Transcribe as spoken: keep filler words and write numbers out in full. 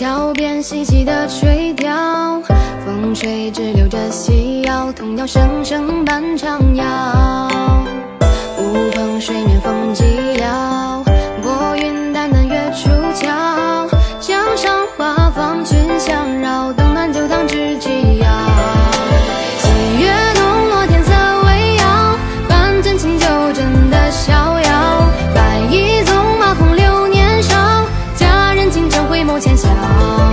桥边细细的垂钓，风吹直流着细腰，童谣声声伴长谣。乌篷水面风寂寥，拨云淡淡月出鞘。江上花放群相绕，灯暖酒烫知己遥。细月浓落天色微摇，半樽清酒斟得逍遥。白衣纵马风流年少，佳人轻舟回眸浅笑。